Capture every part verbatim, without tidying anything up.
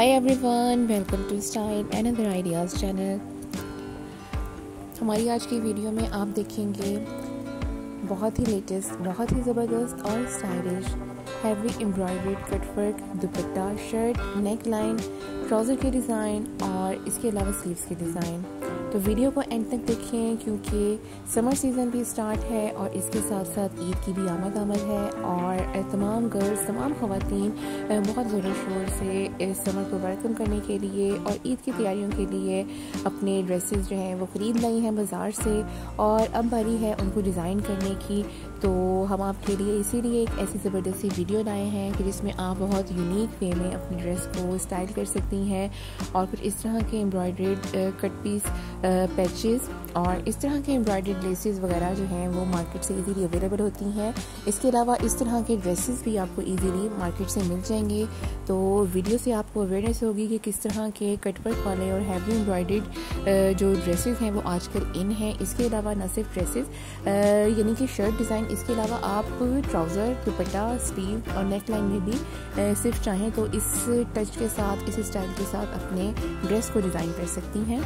Hi everyone, welcome to style and other ideas channel. हमारी आज की वीडियो में आप देखेंगे बहुत ही लेटेस्ट, बहुत ही ज़बरदस्त और stylish heavy embroidered cutwork dupatta, shirt, neck line, trouser के डिज़ाइन और इसके अलावा स्लीव्स के डिज़ाइन। तो वीडियो को एंड तक देखें क्योंकि समर सीज़न भी स्टार्ट है और इसके साथ साथ ईद की भी आमद आमद है और तमाम गर्ल्स, तमाम ख़वातीन बहुत ज़ोर शोर से इस समर को वेलकम करने के लिए और ईद की तैयारियों के लिए अपने ड्रेसेस जो हैं वो ख़रीद लाई हैं बाज़ार से और अब बारी है उनको डिज़ाइन करने की। तो हम आपके लिए इसीलिए एक ऐसी ज़बरदस्त सी वीडियो लाए हैं कि जिसमें आप बहुत यूनिक वे में अपनी ड्रेस को स्टाइल कर सकती हैं और कुछ इस तरह के एम्ब्रॉयडर्ड कट पीस पैचेस और इस तरह के एम्ब्रॉयडर्ड लेसेस वगैरह जो हैं वो मार्केट से इजीली अवेलेबल होती हैं। इसके अलावा इस तरह के ड्रेसेस भी आपको इजीली मार्केट से मिल जाएंगे। तो वीडियो से आपको अवेयरनेस होगी कि किस तरह के कटवर्क वाले और हैवी एम्ब्रॉयडर्ड जो ड्रेसेस हैं वो आजकल इन हैं। इसके अलावा न सिर्फ ड्रेसेस यानी कि शर्ट डिज़ाइन, इसके अलावा आप ट्राउज़र, दुपट्टा, स्लीव और नेक लाइन में भी सिर्फ चाहें तो इस टच के साथ, इस स्टाइल के साथ अपने ड्रेस को डिज़ाइन कर सकती हैं।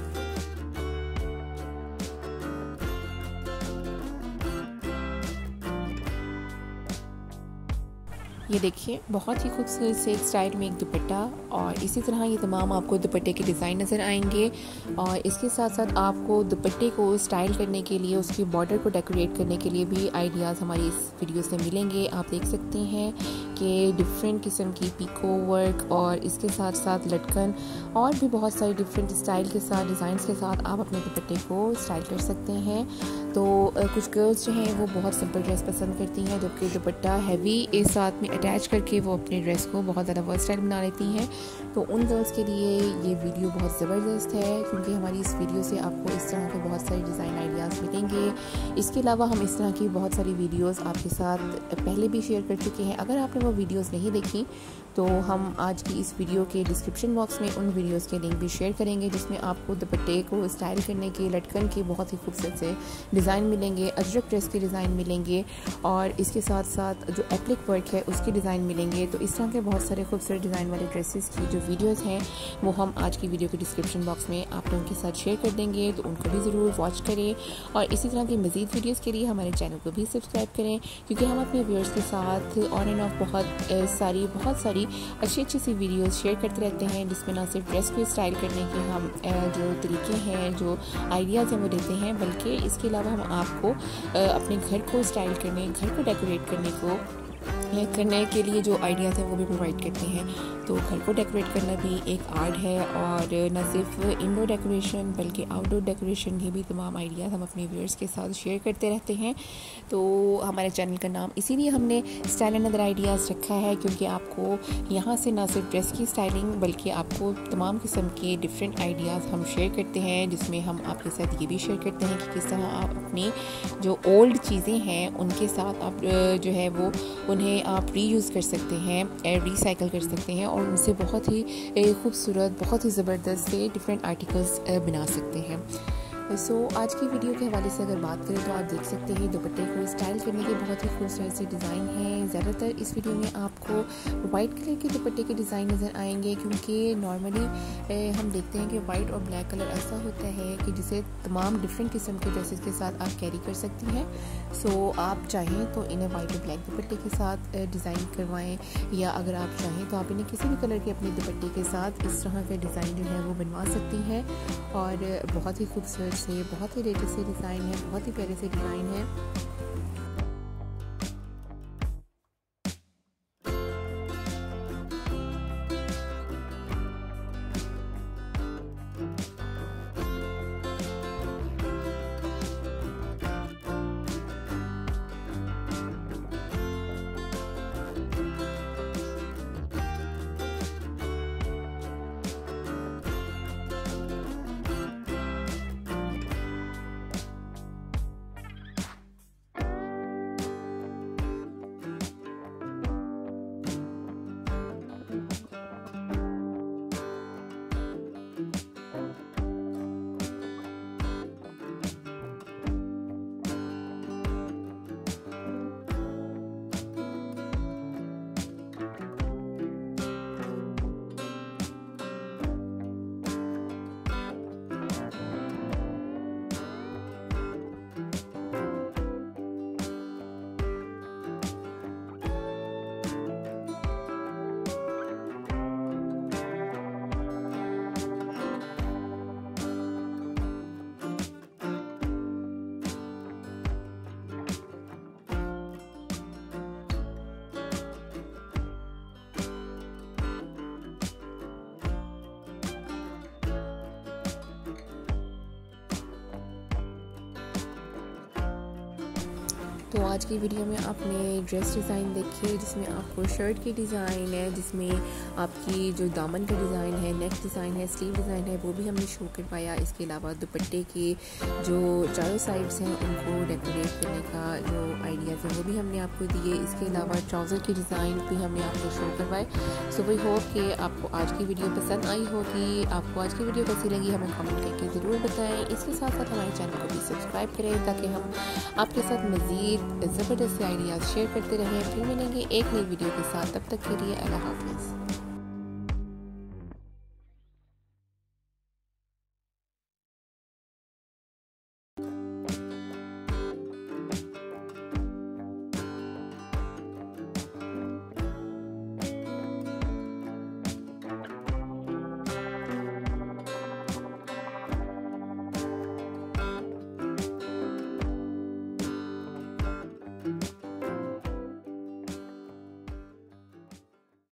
ये देखिए, बहुत ही खूबसूरत से एक स्टाइल में एक दुपट्टा और इसी तरह ये तमाम आपको दुपट्टे के डिज़ाइन नज़र आएंगे और इसके साथ साथ आपको दुपट्टे को स्टाइल करने के लिए, उसकी बॉर्डर को डेकोरेट करने के लिए भी आइडियाज़ हमारी इस वीडियो से मिलेंगे। आप देख सकते हैं कि डिफरेंट किस्म की पीको वर्क और इसके साथ साथ लटकन और भी बहुत सारे डिफरेंट स्टाइल के साथ, डिज़ाइंस के साथ आप अपने दुपट्टे को स्टाइल कर सकते हैं। तो कुछ गर्ल्स जो हैं वो बहुत सिंपल ड्रेस पसंद करती हैं, जबकि दुपट्टा हैवी इस साथ में अटैच करके वो अपने ड्रेस को बहुत ज़्यादा वर्सटाइल बना लेती हैं। तो उन गर्ल्स के लिए ये वीडियो बहुत ज़बरदस्त है क्योंकि हमारी इस वीडियो से आपको इस तरह के बहुत सारे डिज़ाइन आइडियाज़ मिलेंगे। इसके अलावा हम इस तरह की बहुत सारी वीडियोस आपके साथ पहले भी शेयर कर चुके हैं। अगर आपने वो वीडियोस नहीं देखी तो हम आज की इस वीडियो के डिस्क्रिप्शन बॉक्स में उन वीडियोस के लिंक भी शेयर करेंगे जिसमें आपको दुपट्टे को स्टाइल करने के, लटकन के बहुत ही खूबसूरत से डिज़ाइन मिलेंगे, अजरक ड्रेस के डिज़ाइन मिलेंगे और इसके साथ साथ जो एप्लिक वर्क है उसके डिज़ाइन मिलेंगे। तो इस तरह के बहुत सारे खूबसूरत डिज़ाइन वाले ड्रेसेस की जो वीडियोस हैं वो हम आज की वीडियो के डिस्क्रिप्शन बॉक्स में आप लोगों के साथ शेयर कर देंगे, तो उनको भी ज़रूर वॉच करें और इसी तरह की मज़ीद वीडियोज़ के लिए हमारे चैनल को भी सब्सक्राइब करें क्योंकि हम अपने व्यूअर्स के साथ ऑन एंड ऑफ बहुत सारी बहुत सारी अच्छी अच्छी सी वीडियोस शेयर करते रहते हैं जिसमें ना सिर्फ ड्रेस को स्टाइल करने के हम जो तरीके हैं, जो आइडियाज़ हैं वो देते हैं, बल्कि इसके अलावा हम आपको अपने घर को स्टाइल करने, घर को डेकोरेट करने को करने के लिए जो आइडियाज़ हैं वो भी प्रोवाइड करते हैं। तो घर को डेकोरेट करना भी एक आर्ट है और न सिर्फ इंडोर डेकोरेशन बल्कि आउटडोर डेकोरेशन के भी तमाम आइडियाज़ हम अपने व्यूअर्स के साथ शेयर करते रहते हैं। तो हमारे चैनल का नाम इसीलिए हमने स्टाइल एंड अदर आइडियाज़ रखा है क्योंकि आपको यहाँ से न सिर्फ ड्रेस की स्टाइलिंग बल्कि आपको तमाम किस्म के डिफरेंट आइडियाज़ हम शेयर करते हैं जिसमें हम आपके साथ ये भी शेयर करते हैं कि किस तरह आप अपनी जो ओल्ड चीज़ें हैं उनके साथ आप जो है वो उन्हें आप रीयूज़ कर सकते हैं, रिसाइकल कर सकते हैं और उनसे बहुत ही खूबसूरत, बहुत ही ज़बरदस्त से डिफरेंट आर्टिकल्स बना सकते हैं। सो so, आज की वीडियो के हवाले से अगर बात करें तो आप देख सकते हैं दुपट्टे को स्टाइल करने के बहुत ही खूबसूरत से डिज़ाइन हैं। ज़्यादातर इस वीडियो में आपको वाइट कलर के दुपट्टे के डिज़ाइन नज़र आएंगे क्योंकि नॉर्मली हम देखते हैं कि वाइट और ब्लैक कलर ऐसा होता है कि जिसे तमाम डिफरेंट किस्म के ड्रेसेस के साथ आप कैरी कर सकती हैं। सो so, आप चाहें तो इन्हें वाइट और ब्लैक दुपट्टे के साथ डिज़ाइन करवाएं या अगर आप चाहें तो आप इन्हें किसी भी कलर के अपने दुपट्टे के साथ इस तरह के डिज़ाइन जो है वो बनवा सकती हैं और बहुत ही खूबसूरत से, बहुत ही लेटेस्ट से डिज़ाइन है, बहुत ही प्यारे से डिज़ाइन है। तो आज की वीडियो में आपने ड्रेस डिज़ाइन देखी जिसमें आपको शर्ट की डिज़ाइन है, जिसमें आपकी जो दामन का डिज़ाइन है, नेक डिज़ाइन है, स्लीव डिज़ाइन है, वो भी हमने शो करवाया। इसके अलावा दुपट्टे के जो चारों साइड्स हैं उनको डेकोरेट करने का जो आइडियाज़ हैं वो भी हमने आपको दिए। इसके अलावा ट्राउज़र की डिज़ाइन भी हमने आपको शो करवाए। सो वी होप कि आपको आज की वीडियो पसंद आई होगी। आपको आज की वीडियो कैसी लगी हमें कमेंट करके ज़रूर बताएं। इसके साथ साथ हमारे चैनल को भी सब्सक्राइब करें ताकि हम आपके साथ मज़ीद ज़बरदस्त आइडियाज़ शेयर करते रहें। फिर मिलेंगे एक नई वीडियो के साथ, तब तक के लिए अल्लाह हाफ़िज़।